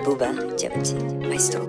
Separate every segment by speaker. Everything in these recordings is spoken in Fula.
Speaker 1: Booba Jabati, Maestro.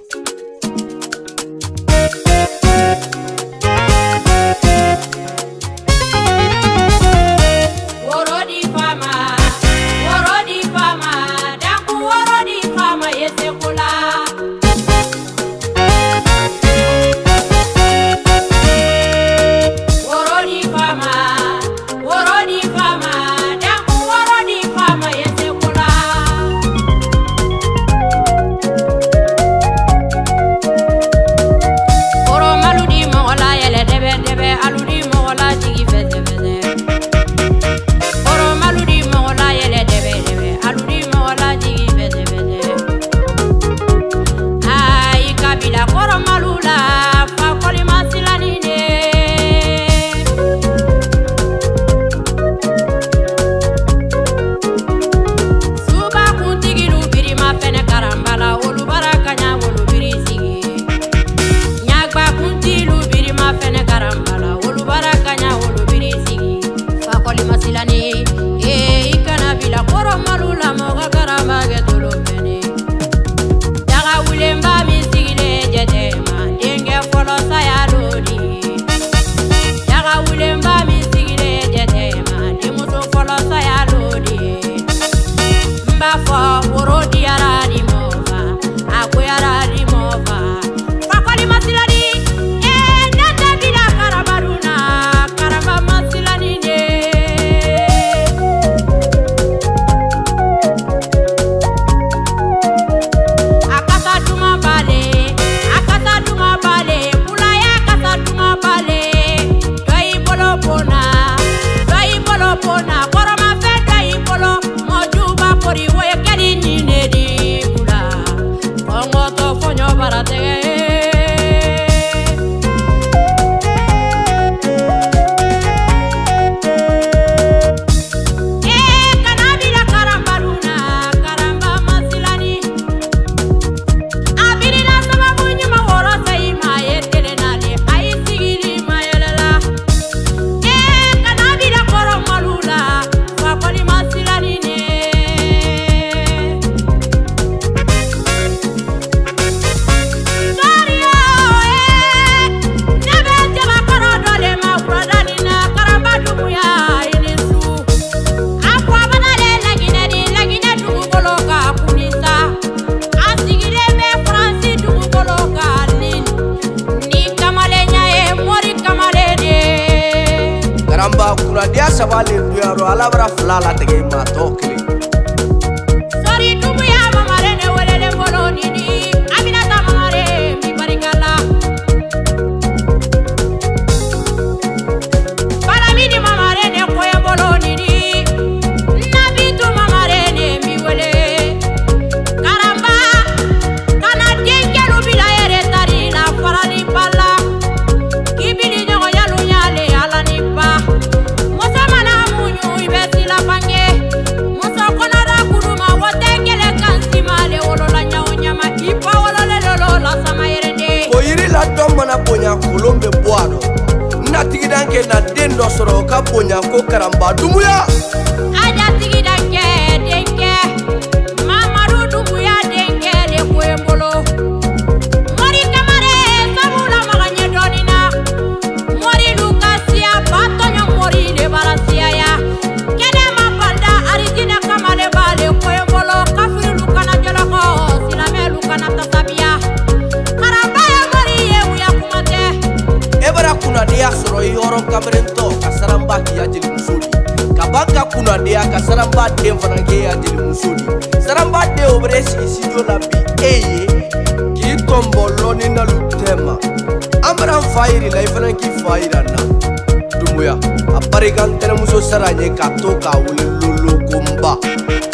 Speaker 2: Dia sabale duyaro alabra flala tege ma tokli
Speaker 3: Sori dumu ya mamare ne welele bolo nini Aminata mamare mi barikala Balamini mamare ne koye bolo nini Nabitu mamare ne mi wele Karamba kana denkelu bila ere tari la farali pala Kibili nyogo yalu nyale ala nipa
Speaker 2: mana bonya kolombe boado na tigidanke na dendo soro ka bonya ko karamba dumuya
Speaker 3: aja tigidanke denke mamaru dumuya denke le koyembolo mori kamare sabula maganye donina mori lukasia patonyo mori le barasia ya kene mapanda arijina kamale bale koyembolo kafiru lukana joloko silame lukana tasabia
Speaker 2: kuna dia soro yoro kamerento kasaramba ya jeli musuli kabaka kuna dia kasaramba dem fanange ya jeli musuli saramba de obresi isidio la bi eye ki tombolo ni na lutema amra fairi la ifananki faira na dumuya aparigan tere muso saranye katoka wule lolo komba